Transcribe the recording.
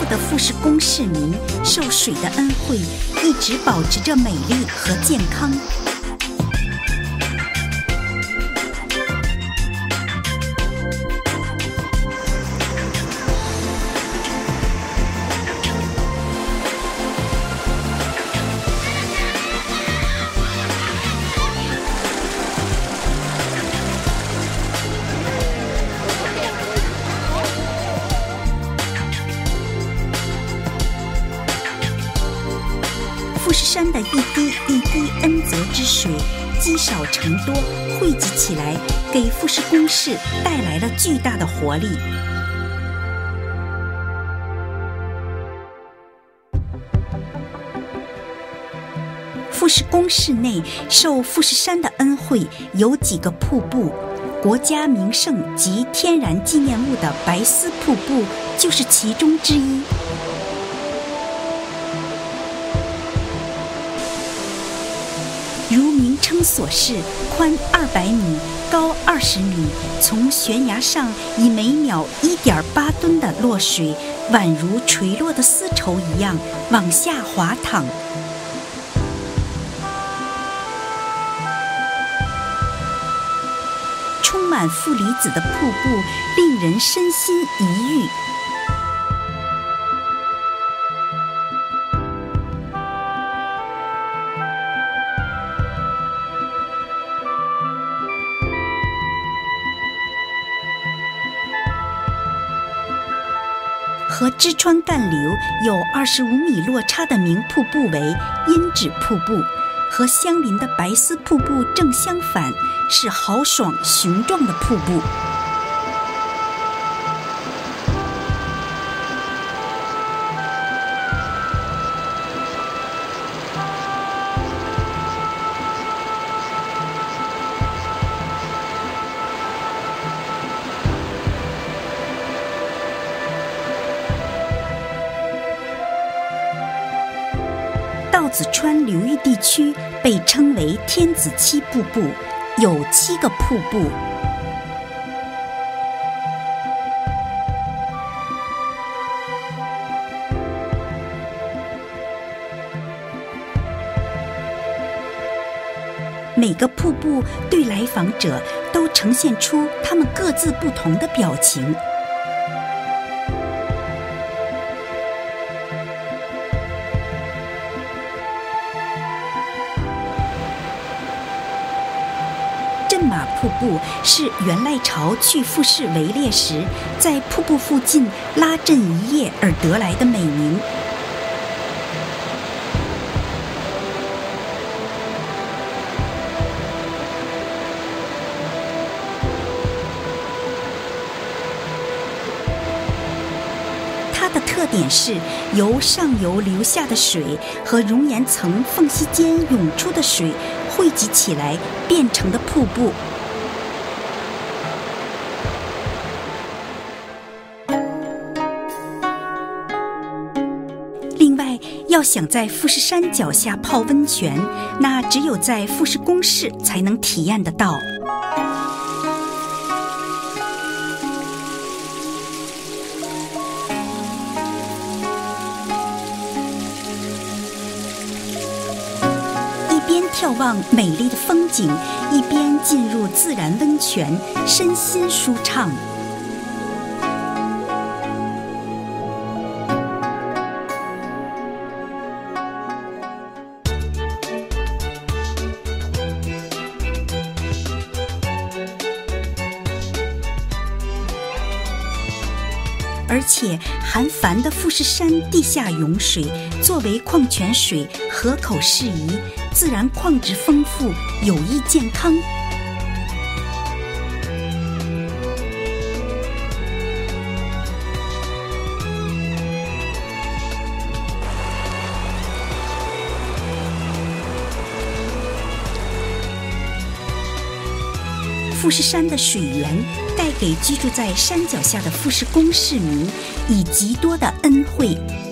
的富士宫市民受水的恩惠，一直保持着美丽和健康。富士山的一滴一滴恩泽之水，积少成多，汇集起来，给富士宫市带来了巨大的活力。富士宫市内受富士山的恩惠，有几个瀑布，国家名胜及天然纪念物的白丝瀑布就是其中之一。如名称所示，宽200米，高20米，从悬崖上以每秒1.8吨的落水，宛如垂落的丝绸一样往下滑淌。充满负离子的瀑布令人身心怡悦。和知川干流有25米落差的名瀑布为阴指瀑布，和相邻的白丝瀑布正相反，是豪爽雄壮的瀑布。稻子川流域地区被称为天子七瀑布，有7个瀑布。每个瀑布对来访者都呈现出他们各自不同的表情。镇马瀑布是元赖朝去富士围猎时，在瀑布附近拉阵一夜而得来的美名。它的特点是由上游流下的水和熔岩层缝隙间涌出的水汇集起来变成的瀑布。另外，要想在富士山脚下泡温泉，那只有在富士宫市才能体验得到。一边眺望美丽的风景，一边进入自然温泉，身心舒畅。而且含矾的富士山地下涌水作为矿泉水，河口适宜，自然矿质丰富，有益健康。富士山的水源带给居住在山脚下的富士宫市民以极多的恩惠。